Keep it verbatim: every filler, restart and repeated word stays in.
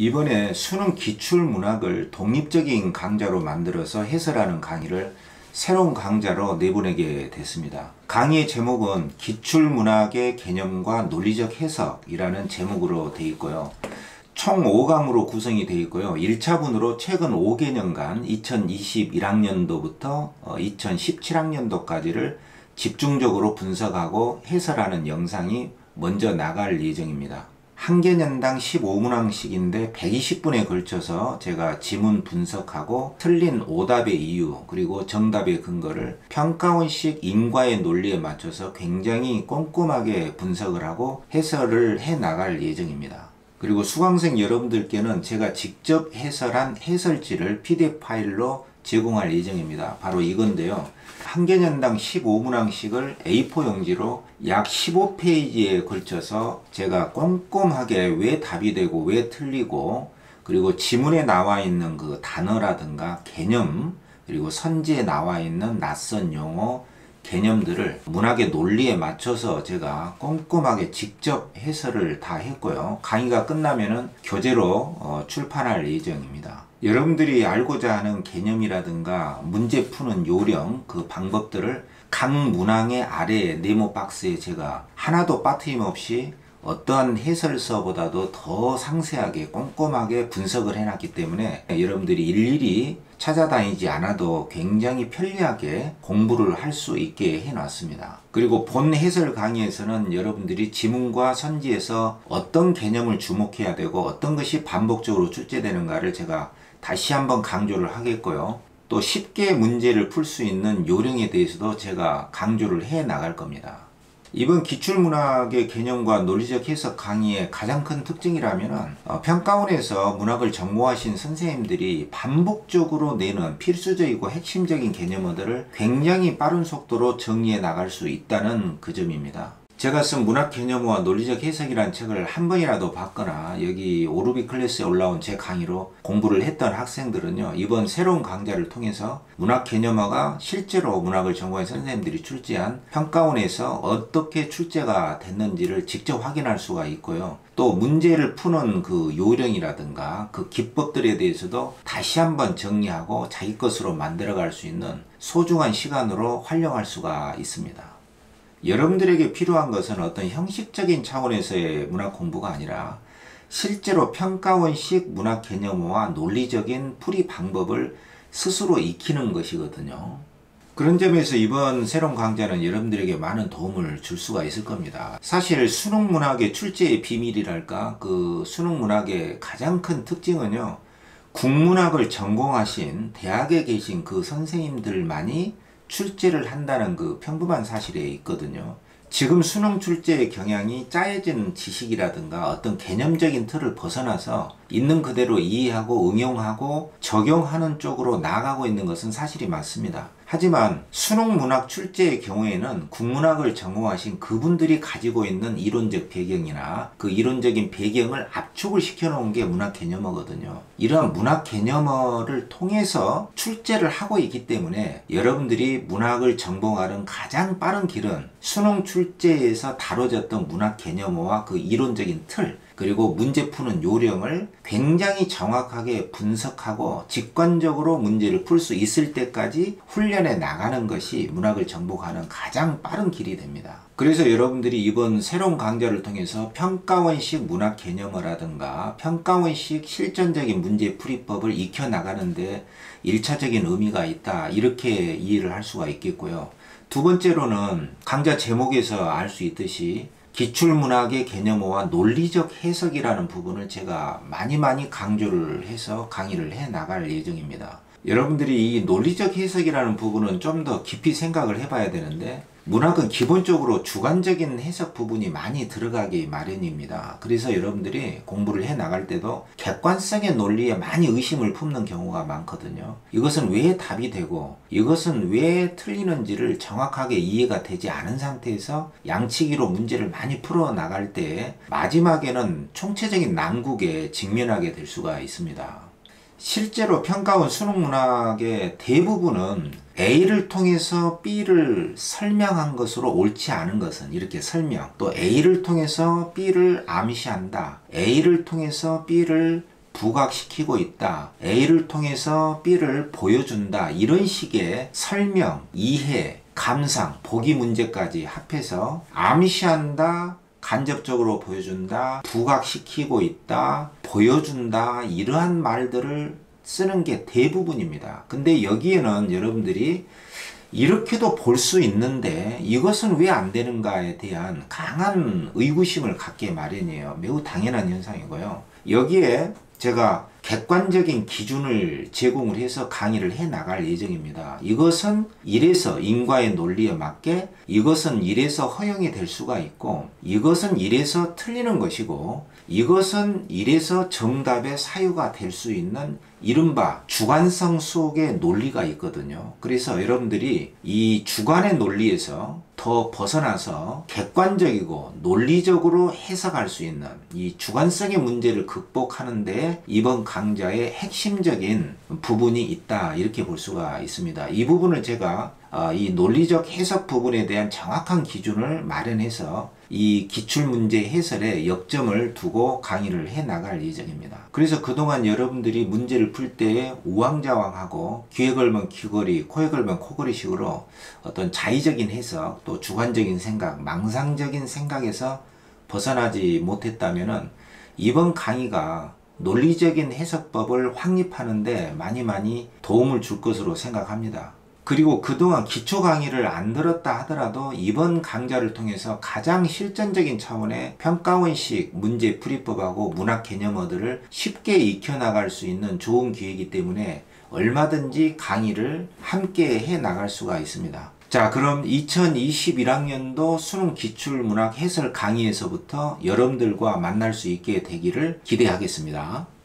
이번에 수능 기출문학을 독립적인 강좌로 만들어서 해설하는 강의를 새로운 강좌로 내보내게 됐습니다. 강의의 제목은 기출문학의 개념과 논리적 해석이라는 제목으로 되어 있고요. 총 오 강으로 구성이 되어 있고요. 일 차분으로 최근 오 개년간 이천이십일 학년도부터 이천십칠 학년도까지를 집중적으로 분석하고 해설하는 영상이 먼저 나갈 예정입니다. 한 개년당 십오 문항씩인데 백이십 분에 걸쳐서 제가 지문 분석하고 틀린 오답의 이유 그리고 정답의 근거를 평가원식 인과의 논리에 맞춰서 굉장히 꼼꼼하게 분석을 하고 해설을 해 나갈 예정입니다. 그리고 수강생 여러분들께는 제가 직접 해설한 해설지를 피디에프 파일로 제공할 예정입니다. 바로 이건데요. 한 개년당 십오 문항씩을 에이 사 용지로 약 십오 페이지에 걸쳐서 제가 꼼꼼하게 왜 답이 되고 왜 틀리고 그리고 지문에 나와 있는 그 단어라든가 개념 그리고 선지에 나와 있는 낯선 용어 개념들을 문학의 논리에 맞춰서 제가 꼼꼼하게 직접 해설을 다 했고요. 강의가 끝나면은 교재로 어, 출판할 예정입니다. 여러분들이 알고자 하는 개념이라든가 문제 푸는 요령 그 방법들을 각 문항의 아래 네모 박스에 제가 하나도 빠트림없이 어떠한 해설서보다도 더 상세하게 꼼꼼하게 분석을 해놨기 때문에 여러분들이 일일이 찾아다니지 않아도 굉장히 편리하게 공부를 할 수 있게 해놨습니다. 그리고 본 해설 강의에서는 여러분들이 지문과 선지에서 어떤 개념을 주목해야 되고 어떤 것이 반복적으로 출제되는가를 제가 다시 한번 강조를 하겠고요. 또 쉽게 문제를 풀 수 있는 요령에 대해서도 제가 강조를 해 나갈 겁니다. 이번 기출문학의 개념과 논리적 해석 강의의 가장 큰 특징이라면 어, 평가원에서 문학을 전공하신 선생님들이 반복적으로 내는 필수적이고 핵심적인 개념어들을 굉장히 빠른 속도로 정리해 나갈 수 있다는 그 점입니다. 제가 쓴 문학개념어와 논리적 해석이라는 책을 한 번이라도 봤거나 여기 오르비 클래스에 올라온 제 강의로 공부를 했던 학생들은요, 이번 새로운 강좌를 통해서 문학개념어가 실제로 문학을 전공한 선생님들이 출제한 평가원에서 어떻게 출제가 됐는지를 직접 확인할 수가 있고요. 또 문제를 푸는 그 요령이라든가 그 기법들에 대해서도 다시 한번 정리하고 자기 것으로 만들어갈 수 있는 소중한 시간으로 활용할 수가 있습니다. 여러분들에게 필요한 것은 어떤 형식적인 차원에서의 문학 공부가 아니라 실제로 평가원식 문학 개념어와 논리적인 풀이 방법을 스스로 익히는 것이거든요. 그런 점에서 이번 새로운 강좌는 여러분들에게 많은 도움을 줄 수가 있을 겁니다. 사실 수능 문학의 출제의 비밀이랄까, 그 수능 문학의 가장 큰 특징은요, 국문학을 전공하신 대학에 계신 그 선생님들만이 출제를 한다는 그 평범한 사실에 있거든요. 지금 수능 출제의 경향이 짜여진 지식이라든가 어떤 개념적인 틀을 벗어나서 있는 그대로 이해하고 응용하고 적용하는 쪽으로 나아가고 있는 것은 사실이 맞습니다. 하지만 수능 문학 출제의 경우에는 국문학을 전공하신 그분들이 가지고 있는 이론적 배경이나 그 이론적인 배경을 압축을 시켜놓은 게 문학 개념어거든요. 이러한 문학 개념어를 통해서 출제를 하고 있기 때문에 여러분들이 문학을 전공하는 가장 빠른 길은 수능 출제에서 다뤄졌던 문학 개념어와 그 이론적인 틀 그리고 문제 푸는 요령을 굉장히 정확하게 분석하고 직관적으로 문제를 풀 수 있을 때까지 훈련해 나가는 것이 문학을 정복하는 가장 빠른 길이 됩니다. 그래서 여러분들이 이번 새로운 강좌를 통해서 평가원식 문학 개념어라든가 평가원식 실전적인 문제 풀이법을 익혀 나가는데 일차적인 의미가 있다, 이렇게 이해를 할 수가 있겠고요. 두 번째로는 강좌 제목에서 알 수 있듯이 기출문학의 개념어와 논리적 해석이라는 부분을 제가 많이 많이 강조를 해서 강의를 해 나갈 예정입니다. 여러분들이 이 논리적 해석이라는 부분은 좀 더 깊이 생각을 해봐야 되는데, 문학은 기본적으로 주관적인 해석 부분이 많이 들어가기 마련입니다. 그래서 여러분들이 공부를 해 나갈 때도 객관성의 논리에 많이 의심을 품는 경우가 많거든요. 이것은 왜 답이 되고 이것은 왜 틀리는지를 정확하게 이해가 되지 않은 상태에서 양치기로 문제를 많이 풀어 나갈 때 마지막에는 총체적인 난국에 직면하게 될 수가 있습니다. 실제로 평가원 수능문학의 대부분은 A를 통해서 B를 설명한 것으로 옳지 않은 것은 이렇게 설명, 또 A를 통해서 B를 암시한다, A를 통해서 B를 부각시키고 있다. A를 통해서 B를 보여준다. 이런 식의 설명, 이해, 감상, 보기 문제까지 합해서 암시한다, 간접적으로 보여준다, 부각시키고 있다, 보여준다, 이러한 말들을 쓰는 게 대부분입니다. 근데 여기에는 여러분들이 이렇게도 볼 수 있는데 이것은 왜 안 되는가에 대한 강한 의구심을 갖게 마련이에요. 매우 당연한 현상이고요. 여기에 제가 객관적인 기준을 제공을 해서 강의를 해 나갈 예정입니다. 이것은 이래서 인과의 논리에 맞게, 이것은 이래서 허용이 될 수가 있고, 이것은 이래서 틀리는 것이고, 이것은 이래서 정답의 사유가 될 수 있는 이른바 주관성 속의 논리가 있거든요. 그래서 여러분들이 이 주관의 논리에서 더 벗어나서 객관적이고 논리적으로 해석할 수 있는 이 주관성의 문제를 극복하는 데 이번 강좌의 핵심적인 부분이 있다, 이렇게 볼 수가 있습니다. 이 부분을 제가 이 논리적 해석 부분에 대한 정확한 기준을 마련해서 이 기출문제 해설에 역점을 두고 강의를 해 나갈 예정입니다. 그래서 그동안 여러분들이 문제를 풀 때에 우왕좌왕하고 귀에 걸면 귀걸이, 코에 걸면 코걸이 식으로 어떤 자의적인 해석, 또 주관적인 생각, 망상적인 생각에서 벗어나지 못했다면은 이번 강의가 논리적인 해석법을 확립하는데 많이 많이 도움을 줄 것으로 생각합니다. 그리고 그동안 기초 강의를 안 들었다 하더라도 이번 강좌를 통해서 가장 실전적인 차원의 평가원식 문제 풀이법하고 문학 개념어들을 쉽게 익혀나갈 수 있는 좋은 기회이기 때문에 얼마든지 강의를 함께 해 나갈 수가 있습니다. 자, 그럼 이천이십일 학년도 수능 기출문학 해설 강의에서부터 여러분들과 만날 수 있게 되기를 기대하겠습니다.